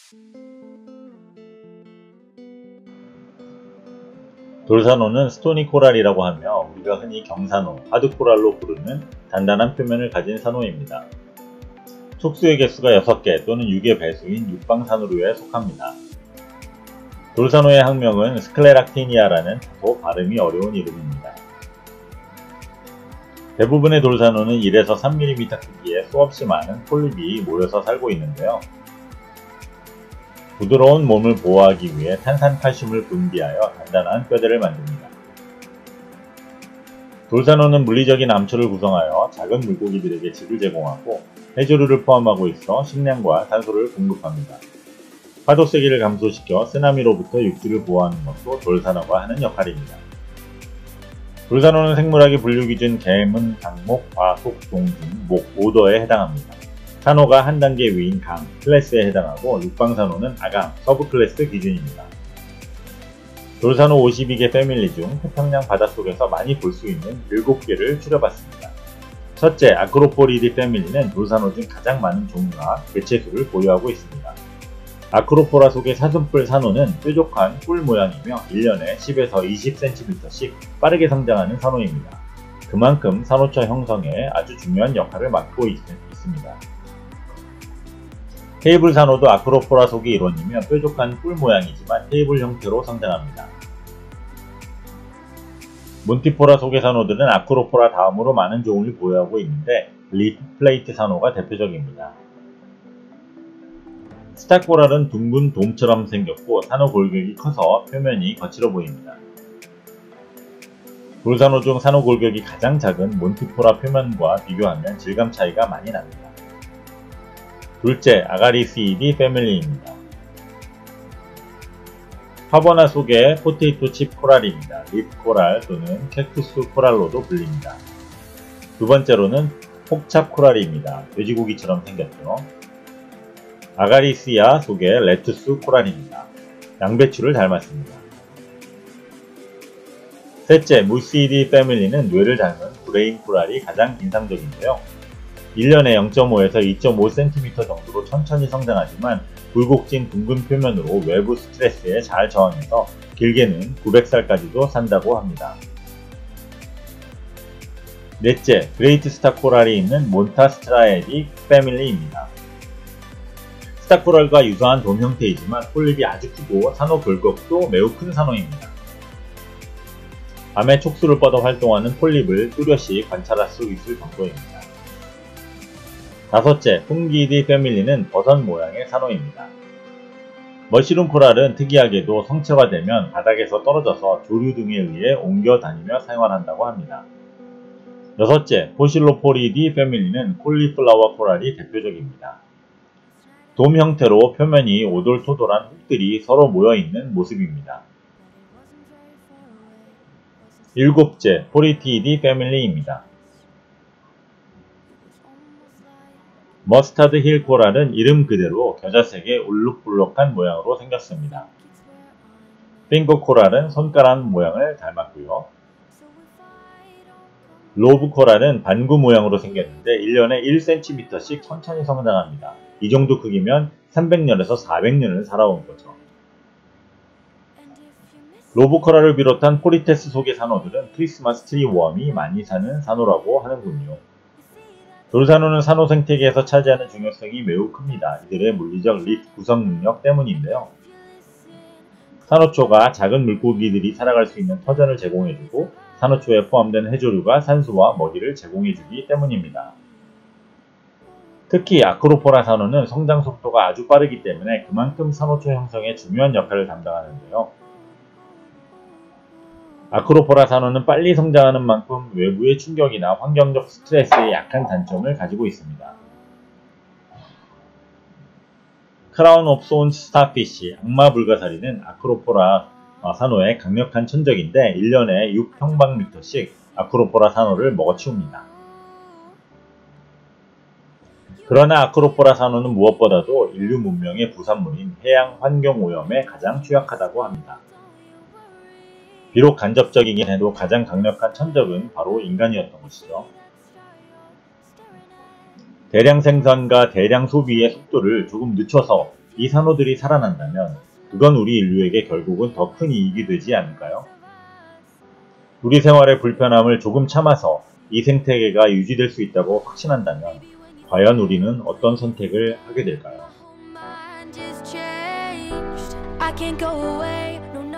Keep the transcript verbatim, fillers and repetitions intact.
돌산호는 스토니 코랄이라고 하며 우리가 흔히 경산호, 하드코랄로 부르는 단단한 표면을 가진 산호입니다. 촉수의 개수가 여섯 개 또는 육 의 배수인 육방산호류에 속합니다. 돌산호의 학명은 스클레락티니아라는 다소 발음이 어려운 이름입니다. 대부분의 돌산호는 일에서 삼 밀리미터 크기의 수없이 많은 폴립이 모여서 살고 있는데요. 부드러운 몸을 보호하기 위해 탄산칼슘을 분비하여 단단한 뼈대를 만듭니다. 돌산호는 물리적인 암초를 구성하여 작은 물고기들에게 즙을 제공하고 해조류를 포함하고 있어 식량과 산소를 공급합니다. 파도 세기를 감소시켜 쓰나미로부터 육지를 보호하는 것도 돌산호가 하는 역할입니다. 돌산호는 생물학의 분류기준 개문, 강목, 과, 속, 동 등 목, 오더에 해당합니다. 산호가 한 단계 위인 강, 클래스에 해당하고 육방산호는 아강, 서브 클래스 기준입니다. 돌산호 오십이 개 패밀리 중 태평양 바닷속에서 많이 볼 수 있는 일곱 개를 추려봤습니다. 첫째, 아크로포리디 패밀리는 돌산호 중 가장 많은 종류와 개체수를 보유하고 있습니다. 아크로포라 속의 사슴뿔 산호는 뾰족한 뿔 모양이며 일 년에 십에서 이십 센티미터씩 빠르게 성장하는 산호입니다. 그만큼 산호초 형성에 아주 중요한 역할을 맡고 있, 있습니다. 테이블 산호도 아크로포라 속의 일원이며 뾰족한 뿔 모양이지만 테이블 형태로 성장합니다. 몬티포라 속의 산호들은 아크로포라 다음으로 많은 종을 보유하고 있는데 리프 플레이트 산호가 대표적입니다. 스타코랄은 둥근 돔처럼 생겼고 산호 골격이 커서 표면이 거칠어 보입니다. 돌산호 중 산호 골격이 가장 작은 몬티포라 표면과 비교하면 질감 차이가 많이 납니다. 둘째, 아가리시이디 패밀리입니다. 파버나 속의 포테이토 칩 코랄입니다. 립 코랄 또는 캡투스 코랄로도 불립니다. 두 번째로는 폭찹 코랄입니다. 돼지고기처럼 생겼죠. 아가리시아 속의 레투스 코랄입니다. 양배추를 닮았습니다. 셋째, 무시디 패밀리는 뇌를 닮은 브레인 코랄이 가장 인상적인데요. 일 년에 영 점 오에서 이 점 오 센티미터 정도로 천천히 성장하지만 굴곡진 둥근 표면으로 외부 스트레스에 잘 저항해서 길게는 구백 살까지도 산다고 합니다. 넷째, 그레이트 스타 코랄이 있는 몬타스트라에디 패밀리입니다. 스타 코랄과 유사한 돔 형태이지만 폴립이 아주 크고 산호 골격도 매우 큰 산호입니다. 밤에 촉수를 뻗어 활동하는 폴립을 뚜렷이 관찰할 수 있을 정도입니다. 다섯째, 풍기디 패밀리는 버섯 모양의 산호입니다. 머시룸 코랄은 특이하게도 성체가 되면 바닥에서 떨어져서 조류 등에 의해 옮겨 다니며 생활한다고 합니다. 여섯째, 포실로포리디 패밀리는 콜리플라워 코랄이 대표적입니다. 돔 형태로 표면이 오돌토돌한 흙들이 서로 모여있는 모습입니다. 일곱째, 포리티디 패밀리입니다. 머스타드 힐 코랄은 이름 그대로 겨자색의 울룩불룩한 모양으로 생겼습니다. 핑거 코랄은 손가락 모양을 닮았고요. 로브 코랄은 반구 모양으로 생겼는데 일 년에 일 센티미터씩 천천히 성장합니다. 이 정도 크기면 삼백 년에서 사백 년을 살아온 거죠. 로브 코랄을 비롯한 포리테스 속의 산호들은 크리스마스 트리 웜이 많이 사는 산호라고 하는군요. 돌산호는 산호 생태계에서 차지하는 중요성이 매우 큽니다. 이들의 물리적 리프 구성 능력 때문인데요. 산호초가 작은 물고기들이 살아갈 수 있는 터전을 제공해주고 산호초에 포함된 해조류가 산소와 먹이를 제공해주기 때문입니다. 특히 아크로포라 산호는 성장 속도가 아주 빠르기 때문에 그만큼 산호초 형성에 중요한 역할을 담당하는데요. 아크로포라 산호는 빨리 성장하는 만큼 외부의 충격이나 환경적 스트레스에 약한 단점을 가지고 있습니다. 크라운 오브 손스 스타피쉬, 악마 불가사리는 아크로포라 산호의 강력한 천적인데 일 년에 육 평방미터씩 아크로포라 산호를 먹어치웁니다. 그러나 아크로포라 산호는 무엇보다도 인류 문명의 부산물인 해양 환경오염에 가장 취약하다고 합니다. 비록 간접적이긴 해도 가장 강력한 천적은 바로 인간이었던 것이죠. 대량 생산과 대량 소비의 속도를 조금 늦춰서 이 산호들이 살아난다면 그건 우리 인류에게 결국은 더 큰 이익이 되지 않을까요? 우리 생활의 불편함을 조금 참아서 이 생태계가 유지될 수 있다고 확신한다면 과연 우리는 어떤 선택을 하게 될까요? I can't go away, no